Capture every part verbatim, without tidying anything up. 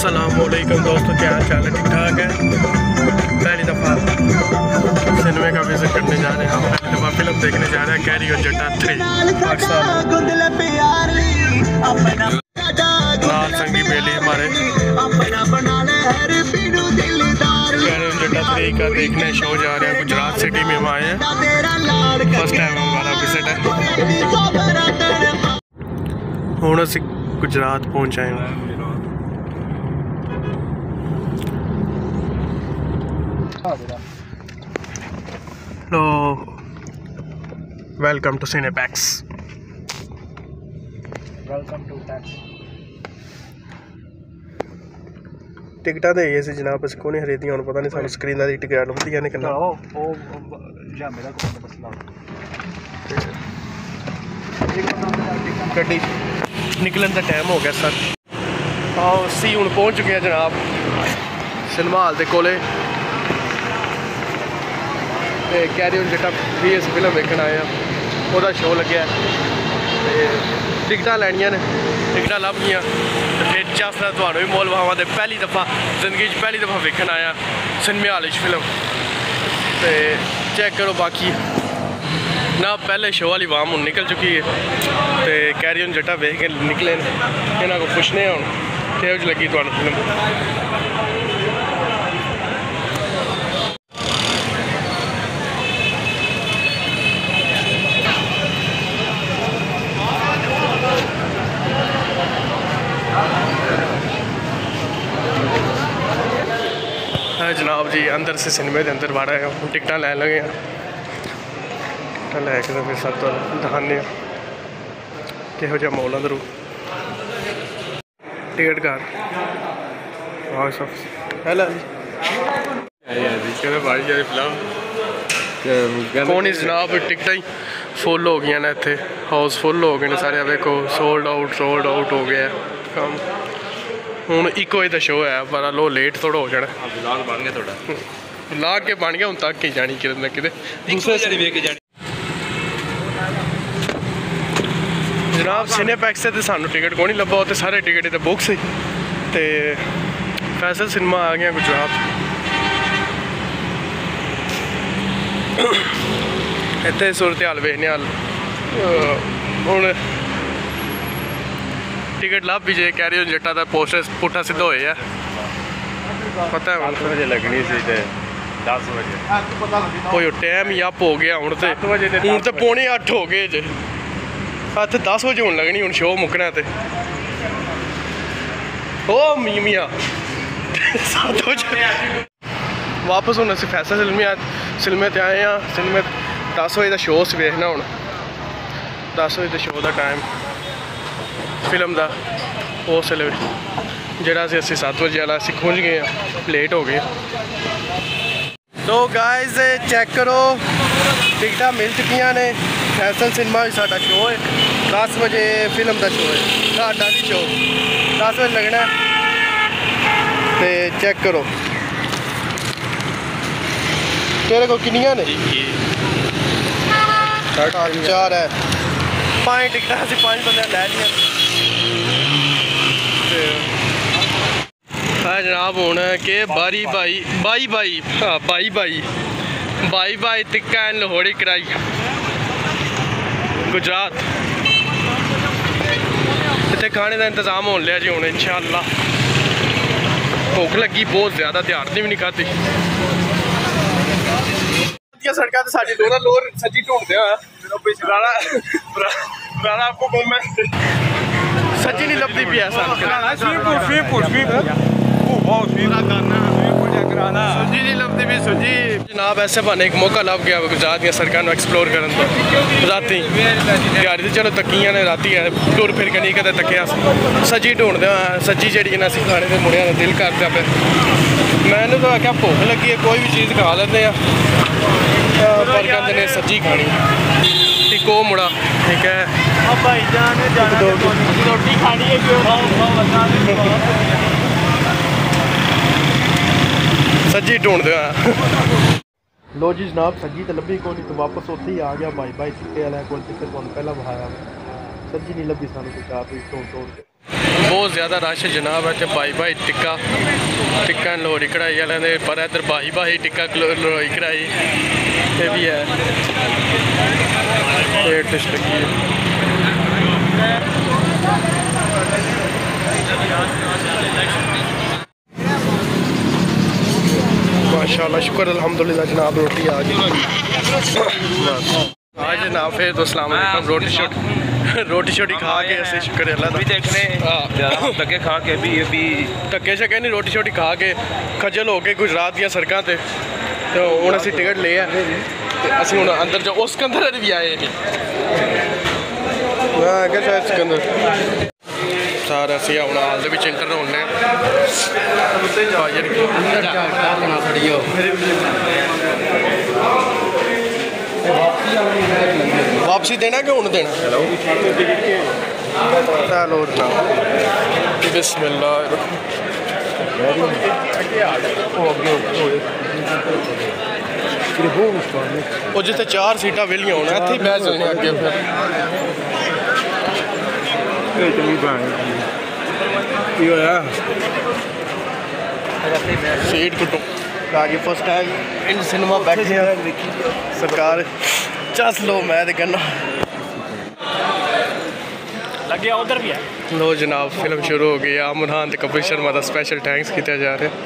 अस्सलामुअलैकुम दोस्तों, क्या हाल चाल है? ठीक ठाक है। पहली दफ़ा सिनेमा का विजिट करने जा रहे हैं। हम पहली दफ़ा फिल्म देखने जा रहे हैं, carry on Jatta three Pakistan. लाल संगी बेली हमारे कैरी ऑन जट्टा थ्री का देखने शो जा रहे हैं। गुजरात सिटी में हम आए हैं, फर्स्ट टाइम हमारा विजिट है। हुण असीं गुजरात पहुँच आए हैं। लो welcome to Cinepax. Welcome to tax. टिकटा दे गए जनाब, अस को नहीं खरीदियां। हुण पता नहीं सानू स्क्रीन दी टिकट लभदियां ने किन्ना। ओ ओ जामे दा कोई मसला गड्डी निकलन का टाइम हो गया सर। आओ असी हुण पहुंच चुके हैं जनाब सिनेमा हाल दे कोले। कैरी ऑन जट्टा थ्री अस फिल्म देखने आए हैं, वह शो लग्या टिकटा लैनियां ने, टिकटा लभ गई तो फिर चाहता थानू भी मोल भावां दे पहली दफ़ा जिंदगी पहली दफ़ा वेखन आया सिनेमा हाल फिल्म। तो चेक करो बाकी ना पहले शो वाली वाम हूँ निकल चुकी है। तो कैरी ऑन जट्टा वेख के निकले इन्हों को पुछने हूँ किहो जी लगी तुहानू फिल्म। जनाब जी अंदर से सिनेमे के अंदर बाड़ा है, टिकटा लैन लगे हैं। टिकटा लैके तो फिर सब तो दिखाने किहो जिहा मॉल अंदरों टिकट घर कौन जनाब टिकटा ही फुल हो गई ने, इतने हाउस फुल हो गए सारे। वेखो सोल्ड आउट सोल्ड आउट हो गया कम। हूँ एक बजे शो है पर लो लेट थोड़ा हो जाना। व्लॉग बन गया थोड़ा व्लॉग के बन गया हूँ तक ही जानी कि किते जनाब सिनेपैक्स से सानू टिकट को नहीं लभा, तो सारे टिकट तो बुक से। तो फैसल सिनेमा आ गया गुजरात। इतने सूरत हाल वेखने हाल हूँ टिकट लभ भी जे कैरी ऑन जट्टा का पोस्टर पुट्ठा सीधा होया पता है दस बजे लगनी सी ते दस बजे कोई टाइम ही अप हो गया हूँ। तो हूँ तो पौने अठ हो गए जे, इतने दस बजे होने लगनी हूँ शो मुकना। तो ओ मीमिया सत्त बजे वापस हूँ असीं फैसल सिनेमे सिनेमे ते आए हैं। सिनेमे दस बजे का शो से वेखना हूँ, दस बजे का शो का टाइम फिल्म का उस वेले जरा से असी सत्त बजे वाला असी खुंज गए हैं, लेट हो गए। तो गाइस चेक करो टिकटा मिल चुकी ने। फैसल सिनेमा साडा शो है दस बजे फिल्म का शो है, साडा भी शो दस बजे लगना है। तो चेक करो तेरे को किनिया ने चार है पाँच टिकटा असी पाँच बंद लै लिया। है जनाब हूँ के बारी बाई बाई बाई हाँ बाई बाई बाई बाई टिक्का एंड लाहौरी कराई गुजरात। इतने खाने का इंतजाम हो लिया जी हूँ इंशाअल्लाह। भुख लगी बहुत ज़्यादा, ध्यान भी नहीं खाती। सड़क तो साड़ी दोनों लोर सजी ढूंढते हैं आपको मैं सच्ची नहीं लभदी पी ऐसा जनाब। ऐसे बने एक मौका लभ गया गुजरात दी सड़कों एक्सप्लोर करने को। राती दिहाड़ी तो चलो तकियां ने, राती टुर फिर के नहीं कदे तकिया सजी ढूंढते हैं। सजी जी अस खाने के मुड़िया का दिल करता पे। मैंने तो आख्या भुख लगी है कोई भी चीज़ खा लेते हैं पर कहते ने सजी खानी। एक वो मुड़ा ठीक है रोटी खानी है सजी ढूंढते हैं। लो जी जनाब सजी तो लभी को नहीं, तो वापस उत्थे ही आ गया भाई भाई चिट्टे वाले को। पहला बहाया सजी नहीं लभी सानू कुछ आप तोड़ तोड़ के। बहुत ज़्यादा रश है जनाब। इतने भाई भाई टिक्का टिक्का लोहड़ी कढ़ाई वाले ने, पर इधर भाई भाई टिक्का लोहड़ी कढ़ाई ये भी है। डिश लगी है माशाल्लाह, शुक्र अल्हम्दुलिल्लाह जनाब, रोटी आ गई। आज जनाब फिर तो अस्सलाम वालेकुम। रोटी शोटी रोटी शोटी खा के ऐसे शुक्र अल्लाह दा। देखने धक्के खा के भी भी धक्के शक्के नहीं, रोटी शोटी खा के खजल हो के गुजरात दियां सड़कों ते तो हूँ असी टिकट ले आए असी हूँ अंदर जो उस अंदर भी आए नहीं क्या शायद सिकंदर सारा असी हूँ हाल दे विच इंटर होने वापसी देना कि हूँ देना? चलो बिस्मिल्लाह। वो जिथे चार सीटा वेलियां होना इत्थे बह चलने अगे फिर सीट कुटो आगे फर्स्ट टाइम इन सिनेमा बैठे सरकार चस लो मैं कहना लगे उधर भी है। लो जनाब फिल्म शुरू हो गई है। आमन खान ते कपिल शर्मा का स्पेशल थैंक्स किया जा रहा है।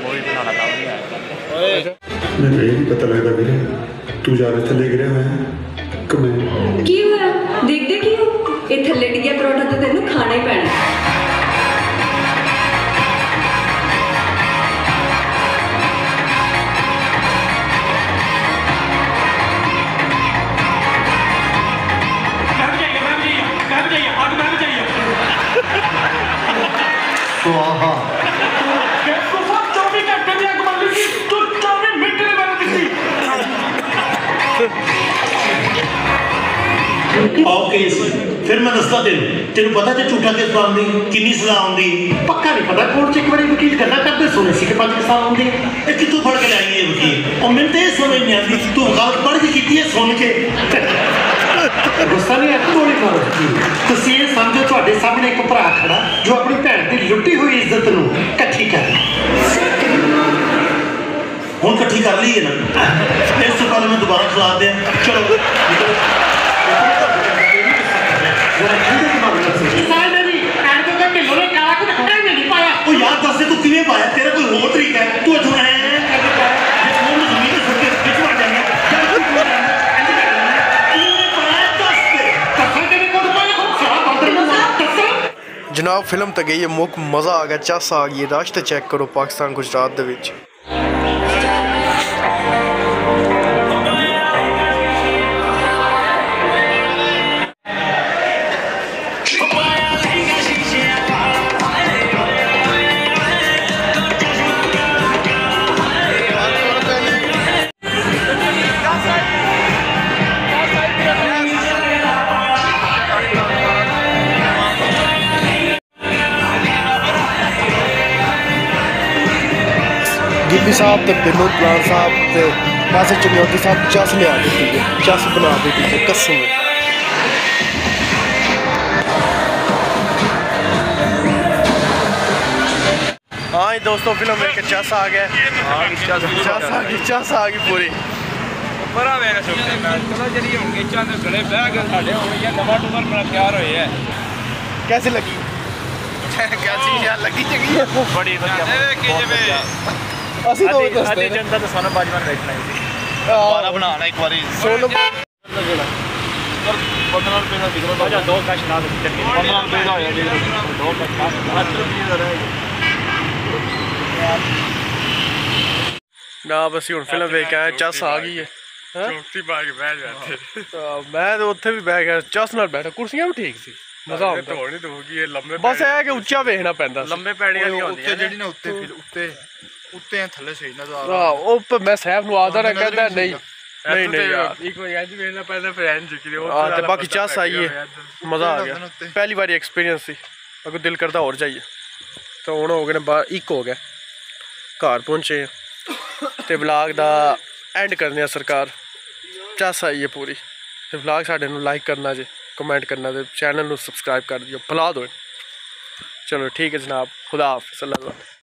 ਮੈਨੂੰ ਇਹ ਨਹੀਂ ਪਤਾ ਲੱਗਦਾ ਵੀਰੇ ਤੂੰ ਜ਼ਿਆਦਾ ਥੱਲੇ ਗਿਰਿਆ ਹੋਇਆ ਕਮੇ ਕੀ ਹੋਇਆ ਦੇਖਦੇ ਕੀ ਹੋ ਇਹ ਥੱਲੇ ਡਿੱਗਿਆ ਪਰੌਂਠਾ ਤਾਂ ਤੈਨੂੰ ਖਾਣਾ ਹੀ ਪੈਣਾ। स्वाहा ओके फिर मैं दसदा तेन तेन पता जो झूठा केस पाने कितनी सजा आती पक्का नहीं पता कोर्ट च एक बार वकील गल्लां करते सुने सी कि पांच साल आते ये कितों फड़ के लाई है वकील और मैंने तो ये समझ नहीं आती तू वकालत पढ़ के की है सुन के गुस्सा नहीं है गोली मारो तुसीं ये समझो तुहाडे सामने एक भरा खड़ा जो अपनी भैन की लुटी हुई इज्जत नूं इकट्ठी कर हुण इकट्ठी कर ली है ना इस तो पहले मैं दोबारा खिला दिया चलो यार दस तू किवें पाया तेरा कोई होर तरीका है तू इथों जनाब फिल्म तो गई है मुक मज़ा आ गया चस आ गई रश तो चेक करो पाकिस्तान गुजरात दे विच। गिप्पी साहब तो विनोद कुमार साहब तो वैसे चंगौती साहब चस लिया दी थी चस बना दी थी कसम। हाँ जी दोस्तों फिल्म में चस आ गया चस आ गई चस आ गई पूरी कैसी लगी कैसी यार लगी चंगी बड़ी ਅਸੀਂ ਤਾਂ ਉਹ ਦੱਸਦੇ ਅੱਜ ਜਨਤਾ ਤਾਂ ਸਾਨੂੰ ਬਾਜਵਾਨ ਦੇਖਣਾ ਸੀ ਦੁਬਾਰਾ ਬਣਾਉਣਾ ਇੱਕ ਵਾਰੀ ਸੁਣ ਪੰਦਰਾਂ ਰੁਪਏ ਦਾ ਵਿਕਰੋ ਬਾਜਾ ਦੋ ਕਸ਼ ਨਾ ਦੇ ਚੱਲੀ ਪੰਦਰਾਂ ਰੁਪਏ ਦਾ ਹੋਇਆ ਜੀ ਦੋ ਕਸ਼ ਅੱਠ ਰੁਪਏ ਦਾ ਰਹਿ ਨਾ ਬਸ ਹੁਣ ਫਿਲਮ ਵੇਖ ਕੇ ਆਇਆ ਚਸ ਆ ਗਈ ਹੈ ਚੌਂਤੀ ਪਾ ਕੇ ਬਹਿ ਜਾਂਦੇ ਮੈਂ ਤਾਂ ਉੱਥੇ ਵੀ ਬਹਿ ਗਿਆ ਚਸ ਨਾਲ ਬੈਠਾ ਕੁਰਸੀਆਂ ਵੀ ਠੀਕ ਸੀ ਮਜ਼ਾ ਆਉਂਦਾ ਧੋਣੀ ਧੋਗੀ ਇਹ ਲੰਮੇ ਬਸ ਇਹ ਕਿ ਉੱਚਾ ਵੇਖਣਾ ਪੈਂਦਾ ਲੰਮੇ ਪੈੜੀਆਂ ਨਹੀਂ ਹੁੰਦੀਆਂ ਜਿਹੜੀ ਨਾ ਉੱਤੇ ਫਿਰ ਉੱਤੇ ਉੱਤੇ ਥੱਲੇ ਸਹੀ ਨਾ ਆ ਹਾਂ ਉਹ ਮੈਂ ਸਾਹਿਬ ਨੂੰ ਆਦਾ ਨਾ ਕਹਿੰਦਾ ਨਹੀਂ ਨਹੀਂ ਨਹੀਂ ਯਾਰ ਇੱਕ ਵਾਰ ਅੱਜ ਵੇਖਣਾ ਪੈਂਦਾ ਫਿਰ ਐਨ ਜਿਕਰੀ ਉਹ ਹਾਂ ਤੇ ਬਾਕੀ ਚਸ ਆਈ ਹੈ ਮਜ਼ਾ ਆ ਗਿਆ ਪਹਿਲੀ ਵਾਰੀ ਐਕਸਪੀਰੀਅੰਸ ਸੀ ਅਗਰ ਦਿਲ ਕਰਦਾ ਹੋਰ ਜਾਈਏ ਤਾਂ ਹੁਣ ਹੋ ਗਏ ਨੇ ਬਾਹਰ ਇੱਕ ਹੋ ਗਿਆ ਘਰ ਪਹੁੰਚੇ ਤੇ ਵਲੌਗ ਦਾ ਐਂਡ ਕਰਨੇ ਆ ਸਰਕਾਰ ਚਸ ਆਈ ਹੈ ਪੂਰੀ ਤੇ ਵਲੌਗ ਸਾਡੇ ਨੂੰ ਲਾਈਕ ਕਰਨਾ ਜੇ ਕਮੈਂਟ ਕਰਨਾ ਤੇ ਚੈਨਲ ਨੂੰ ਸਬਸਕ੍ਰਾਈਬ ਕਰ ਦਿਓ ਭੁਲਾ ਦਿਓ चलो ठीक है जनाब, खुदा हाफ़िज़।